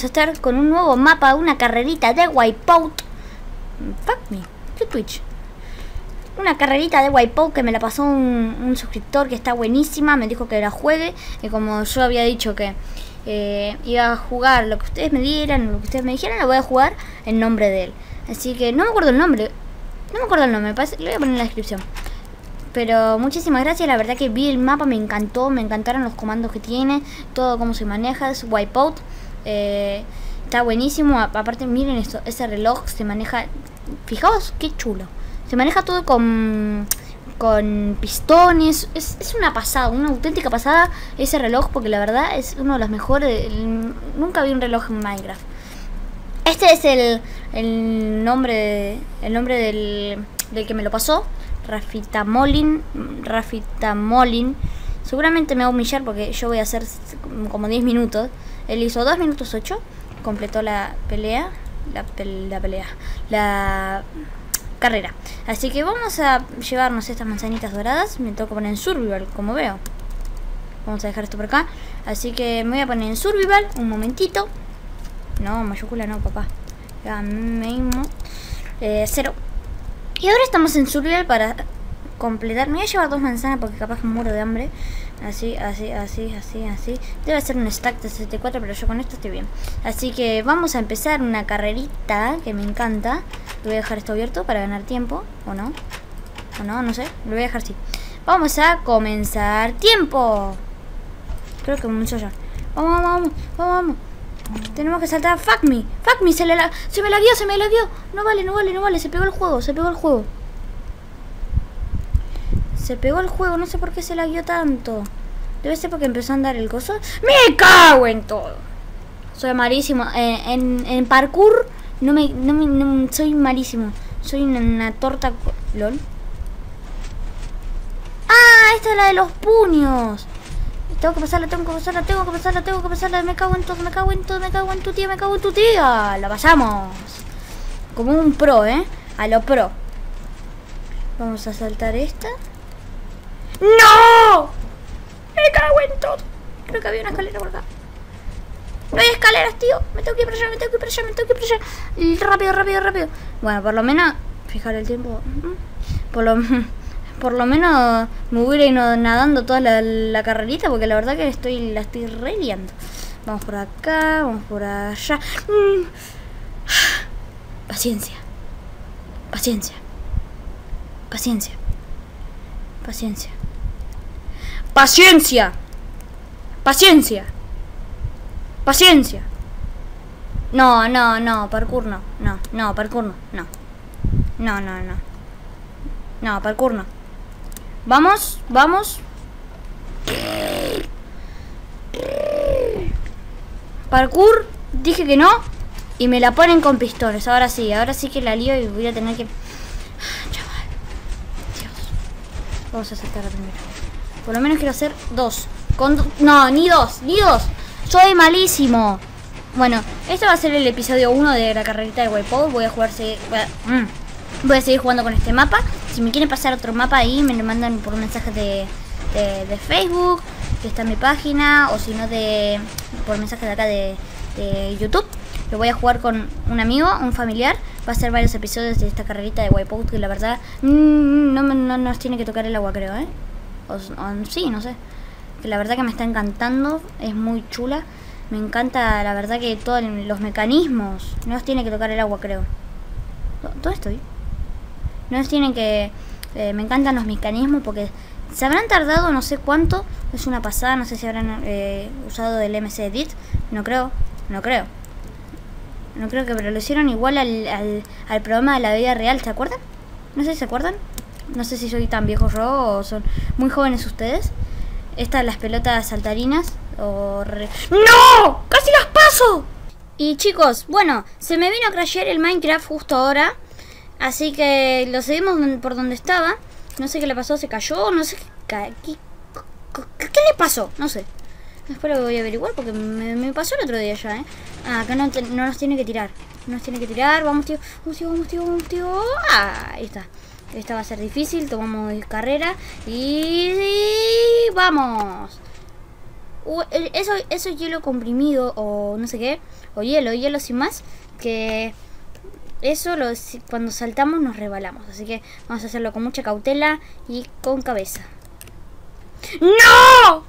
vamos a estar con un nuevo mapa, una carrerita de Wipeout. Fuck me, ¿qué Twitch? Una carrerita de Wipeout que me la pasó un suscriptor que está buenísima. Me dijo que la juegue. Y como yo había dicho que iba a jugar lo que ustedes me dieran, lo que ustedes me dijeran, lo voy a jugar en nombre de él. Así que no me acuerdo el nombre. No me acuerdo el nombre, lo voy a poner en la descripción. Pero muchísimas gracias, la verdad que vi el mapa, me encantó, me encantaron los comandos que tiene, todo cómo se maneja, es Wipeout. Está buenísimo, aparte miren esto, ese reloj se maneja, fijaos qué chulo. Se maneja todo con pistones, es una pasada, una auténtica pasada ese reloj, porque la verdad es uno de los mejores, nunca vi un reloj en Minecraft. Este es el nombre del que me lo pasó, Rafitamolin. Seguramente me va a humillar porque yo voy a hacer como 10 minutos. Él hizo 2 minutos 8, completó la carrera. Así que vamos a llevarnos estas manzanitas doradas. Me tengo que poner en survival, como veo. Vamos a dejar esto por acá. Así que me voy a poner en survival un momentito. No, mayúscula no, papá. Ya mismo 0. Y ahora estamos en survival para completar. Me voy a llevar 2 manzanas porque capaz que muero de hambre. Así. Debe ser un stack de 64, pero yo con esto estoy bien. Así que vamos a empezar una carrerita que me encanta. Voy a dejar esto abierto para ganar tiempo. ¿O no? ¿O no? No sé. Lo voy a dejar así. Vamos a comenzar. ¡Tiempo! Creo que mucho ya. Vamos. Tenemos que saltar. Fuck me, se me lagueó. No vale. Se pegó el juego. Se pegó el juego, no sé por qué se lagueó tanto. Debe ser porque empezó a andar el coso. ¡Me cago en todo! Soy malísimo. En parkour no soy malísimo. Soy una torta. LOL. ¡Ah! Esta es la de los puños. Tengo que pasarla. Me cago en tu tía. La pasamos. Como un pro, a lo pro. Vamos a saltar esta. ¡No! Me cago en todo. Creo que había una escalera por acá. No hay escaleras, tío. Me tengo que ir para allá. Rápido. Bueno, por lo menos, fijar el tiempo. Por lo menos me hubiera ido nadando toda la carrerita, porque la verdad que la estoy re liando. Vamos por acá, vamos por allá. Paciencia. No, parkour no. No, parkour no. No, parkour no. Vamos. Parkour, dije que no. Y me la ponen con pistones. Ahora sí que la lío y voy a tener que... Chaval. Dios. Vamos a saltar la primera. Por lo menos quiero hacer 2. No, ni dos. Soy malísimo. Bueno, este va a ser el episodio 1 de la carrerita de Wipeout. Voy a seguir jugando con este mapa. Si me quieren pasar otro mapa ahí, me lo mandan por un mensaje de Facebook, que está en mi página, o si no por mensaje de acá de YouTube. Lo voy a jugar con un amigo, un familiar. Va a ser varios episodios de esta carrerita de Wipeout, que la verdad no nos tiene que tocar el agua, creo, sí, no sé. Que la verdad que me está encantando, es muy chula. Me encanta, la verdad, que todos los mecanismos. No nos tiene que tocar el agua, creo. ¿Dónde estoy? No nos tienen que... me encantan los mecanismos porque se habrán tardado no sé cuánto. Es una pasada, no sé si habrán usado el MC Edit. No creo, pero lo hicieron igual al programa de la vida real, ¿se acuerdan? No sé si se acuerdan. No sé si soy tan viejo yo o son muy jóvenes ustedes. Estas las pelotas saltarinas o... ¡No! ¡Casi las paso! Y chicos, bueno, se me vino a crashear el Minecraft justo ahora. Así que lo seguimos por donde estaba. No sé qué le pasó, se cayó, no sé qué le pasó, no sé. Después lo voy a averiguar porque me pasó el otro día ya, acá no nos tiene que tirar. No nos tiene que tirar, vamos tío. Ahí está. Esta va a ser difícil, tomamos carrera y vamos. Eso hielo comprimido o no sé qué, o hielo sin más, que eso cuando saltamos nos rebalamos. Así que vamos a hacerlo con mucha cautela y con cabeza. ¡No!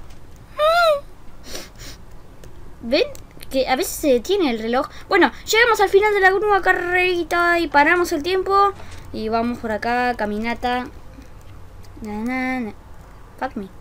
¿Ven? Que a veces se detiene el reloj. Bueno, llegamos al final de la nueva carrerita y paramos el tiempo. Y vamos por acá, caminata. Na, na, na. Fuck me.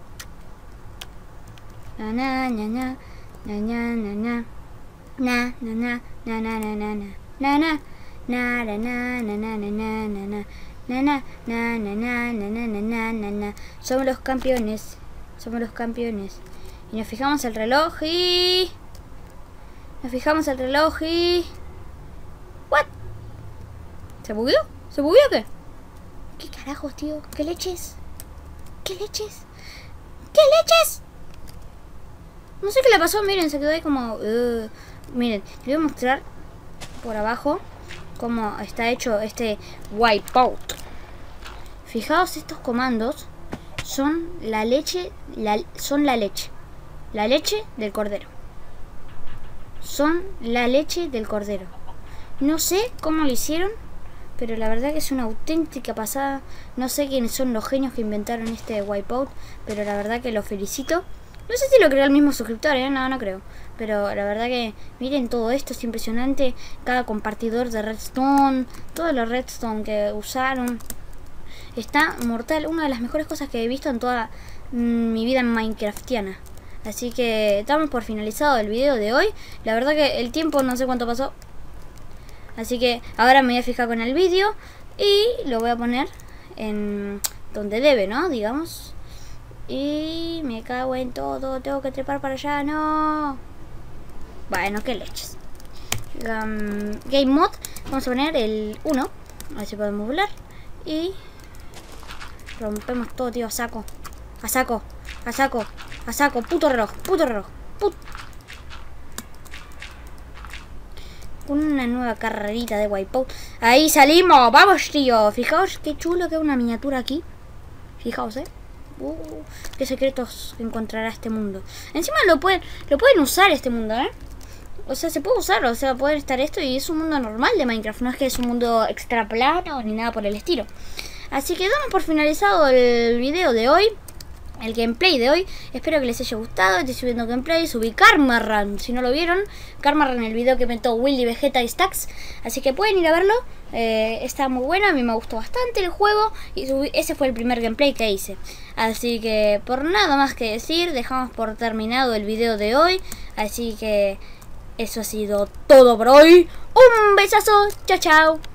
Na, na, na, na. Na, na, na, na. Na, na, na, na, na, na, na, na. Na, na. Na, na, na, na, na, na, na, na. Na, na, na, na, na, na, na, na, na, na. Somos los campeones. Somos los campeones. Y nos fijamos el reloj y... Nos fijamos el reloj y... ¿What? ¿Se bugueó? ¿Se bugueó o qué? ¿Qué carajos, tío? ¿Qué leches? ¿Qué leches? ¿Qué leches? No sé qué le pasó, miren, se quedó ahí como... Miren, les voy a mostrar por abajo cómo está hecho este wipeout. Fijaos, estos comandos son la leche, son la leche. La leche del cordero. Son la leche del cordero. No sé cómo lo hicieron, pero la verdad que es una auténtica pasada. No sé quiénes son los genios que inventaron este wipeout, pero la verdad que los felicito. No sé si lo creó el mismo suscriptor, no creo. Pero la verdad que miren todo esto, es impresionante. Cada compartidor de redstone, todos los redstone que usaron. Está mortal, una de las mejores cosas que he visto en toda mi vida minecraftiana. Así que damos por finalizado el video de hoy. La verdad que el tiempo no sé cuánto pasó. Así que ahora me voy a fijar con el vídeo y lo voy a poner en donde debe, ¿no? Digamos. Y me cago en todo. Tengo que trepar para allá. ¡No! Bueno, qué leches. Game Mod. Vamos a poner el 1. A ver si podemos volar. Y rompemos todo, tío. A saco. A saco. A saco. A saco. Puto reloj. Puto reloj. Una nueva carrerita de wipeout. Ahí salimos. Vamos, tío. Fijaos qué chulo que es una miniatura aquí. Fijaos, qué secretos encontrará este mundo. Encima lo pueden usar este mundo, O sea, se puede usar, o sea, puede estar esto y es un mundo normal de Minecraft. No es que es un mundo extra plano ni nada por el estilo. Así que damos por finalizado el video de hoy. El gameplay de hoy. Espero que les haya gustado. Estoy subiendo gameplay. Subí Karma Run. Si no lo vieron, Karma Run, el video que inventó Willy, Vegeta y Stacks. Así que pueden ir a verlo. Está muy bueno. A mí me gustó bastante el juego. Y ese fue el primer gameplay que hice. Así que por nada más que decir, dejamos por terminado el video de hoy. Así que eso ha sido todo por hoy. Un besazo. Chao, chao.